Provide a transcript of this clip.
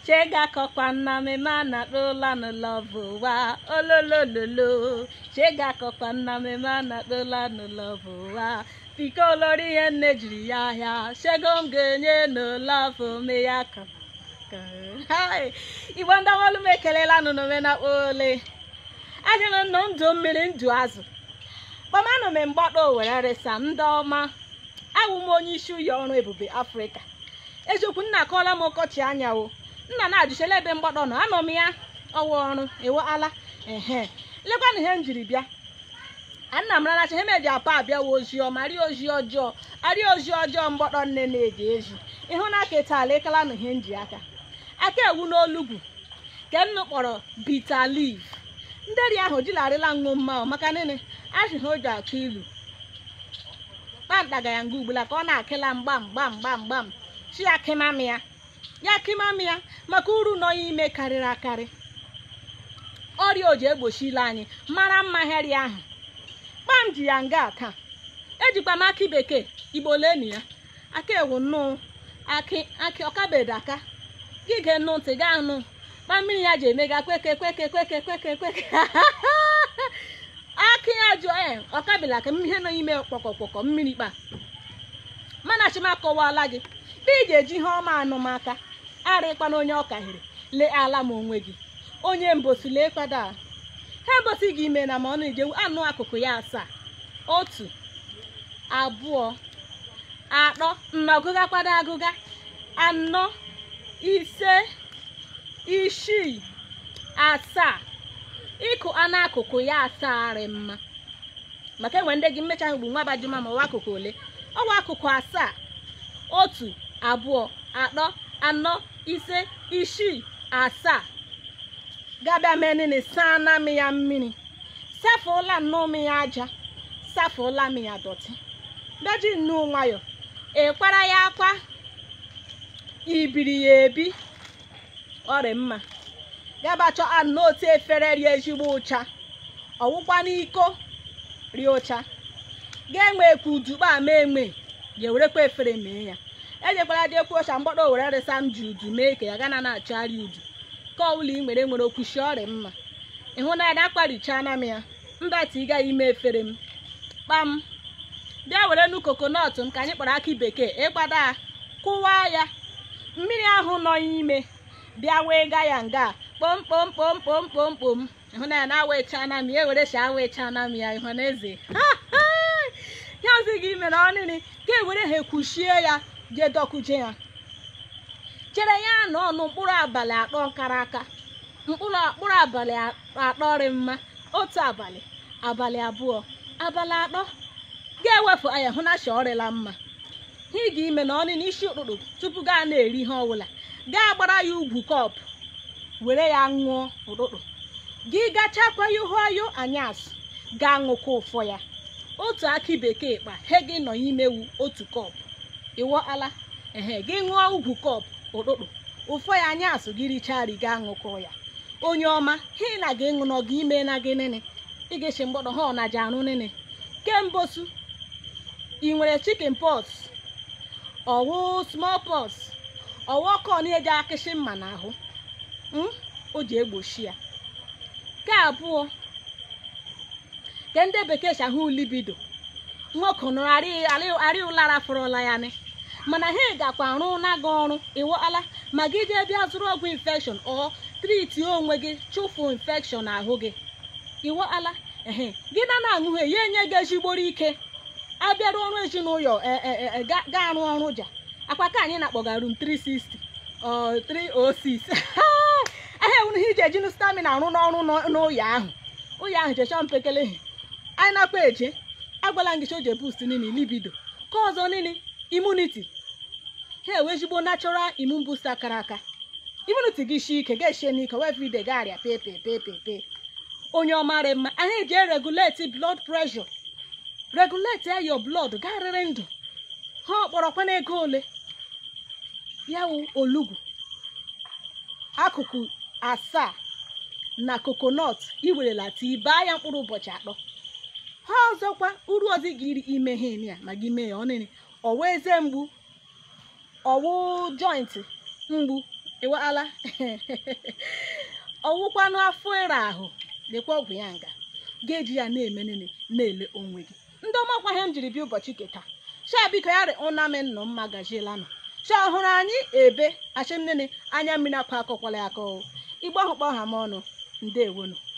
chega kokwana me mana dola no love wa ololololo chega kokwana me mana dola no love wa biko lori enne jiri ya ya shego ngenye no love me ya ka hai ibanda wolu mekelela no no me na ole ajena no ndo mmiri ndu azụ kpamano me mgbado werere sam ndị ọma awụ m onye isi ụyọ ọrụ ebube Africa eziokwu nna akọla m ọkọchị anya o nna na-ajụchela ebe mgbado nọ anọ m ya ọwụ ọrụ ewe ala lekwana ihe m jiri bịa anna m ranacha ihe meji apa abịa wo ozi ọma ri ozi ọjọọ mgbado nne na-eji eji ịhụ na aka etala ekala na ihe nji aka ewu n'olugwu ke nnu kpọrọ bitter leaf nderi ahụ jilarịla nṅụ mma maka nene ahịhịa o ji akụ ilu kpamkpaga ya nga ugbula ka ọ na-akịla mgbam chi ya kịmamị ya maka uru nọ ya ime karịrị akarị ọrịa o ji egbochila anyị mara mma heri ahụ kpam ji ya nga taa ejikwa m akị bekee igbo leni ya aka ewu nnụ akị ọkabedo aka gị ge nnụ ntị ga anụ kpa mmiri ya ji emega kweke akị ya jụ ọkabela ka ihe nọ ime kpọkọ mmiri kpa mana chimakọwala gị dị ị ga-eji ihe ọma anụmaka arịkwana onye ọkahịrị lee ala ma onwe gị onye mbosi lee kwada ha mbosi gị ime na ma ọ na-eje anụ akụkụ ya 7 1 2 3 nnọgụga kwada agụga 4 5 6 7 ịkụ anụ akụkụ ya 7 arị mma maka enwe ndị gị mmecha ugbu nwa bajima ma ọwa akụkụ ole ọwa akụkụ 7 1 2 3 4 5 6 7 gabịa menini sana m ya mmiri safụla nnụ m ya aja safụla m ya dọtị beji nnu nwayọ ekwara ya akwa ibiri ya ebi ọrị mma gabachọ anụ otu efere rie ezigbo ụcha ọwụkwa n'iko rie ụcha ga-enwe ekwu udukpa ama enwe ga-ewerekwa efere mee ya ejekwara dị ekwu ọcha mgbọdọ were resa m ji udu mee ka ya gana na-achọgharị udu ka ọbụla ị nwere okwuchi ọrị mma ịhụ na ya akparichana m ya mbata ị gaghị ime efere m kpam bịa were nu kokonọt m ka anyị kpọrọ akị bekee ịgbada kụwa ya mmiri ahụ nọ ime bịa wee ga ya nga kpom ịhụ na ya na-awechana m ya ewere si awechana m ya ịhụ na eze ya ozi gị mere ọnịnị ka ewere ha ekwuchie ya jee dọkuje ya chere ya n'ọnụ mkpụrụ abalị 3 kara aka mkpụrụ abalị 3 rị mma otu abalị 2 abalị 3 ga-ewepụ anya hụ na ọrịla mma ha ị ga-ime na ọnị n'isi ụtụtụ tupu gaa na-eri ihe ọbụla gaa gbara ya ugwu kọpụ were ya ṅụọ ụtụtụ gị gachakwa ya ihu anyasị gaa ṅụkọ ụfọ ya otu akị bekee kpa he gị nọ imewu otu kọpụ ịwọ ala gị ṅụọ ugwu kọpụ ụtụtụ ụfọ ya anyasị gị richari gaa ṅụkọ ya onye ọma ha na gị ṅụ nọ gị ime na gị nene ị ga-eche mgbọdọ ha ọ na-aja arụ nene kembosu ị nwere chicken pox ọwụ small pox ọwụ ọkọ na-eji akịshị mma n'ahụ o ji egbochi ya nke abụọ ke ndị bekee si ahụ libido nwoke nụrụ arị ụlara fọrọla ya ni mana ha gakwa arụ na gị ọrụ ịwọala ma gị jee bịa zụrụ ọgwụ infection ọ triti onwe gị chụfụ infection ahụ gị ịwọala gị na-aṅụ ha ya enye gị ezigboro ike abịarụ ọrụ ezinụlọ ga arụ ọrụ ja akwa ka anyị na-akpọga room 360 or 306 ahịa ewuru ha iji ejinu stamina arụ n'ọrụ n'ụlọ ahụ jecha mpekele anyị nakwa eje agwala ngịcha oje boost nini libido ka ọzọ nini immunity ha ewe ezigbo natural immune booster kara aka immunity gị shi ike ga-eshie n'ike everyday ga-arịa pepe onye ọmarị mma anyị eji regulate blood pressure regulate your blood garịrị ndụ ha ọkpọrọkwa n'ego ole ya wụ olugwu akụkụ 7 na coconut iwerela tii baa ya mkpụrụ ụbọchị 3 ha ọzọkwa uru ozi gị ime ha ya ma gị mee ya ọnịnị ọwa eze mgbu ọwụ joint mgbu ịwala ọwụkwanụ afọ ịra ahụ lekwa ọgwụ ya nga ga-eji ya na-eme nene na-ele onwe gị. Ndị ọmakwa ihe m jiri bịa ụbọchị keta sha biko ya rị ụnami nnọ mma gajiela nọ sha ọhụrụ anyị ebe achị nene anya mmiri akwa akọkwala ya akọ Igbo ahụ kpọ ha m ọnụ ndewonu.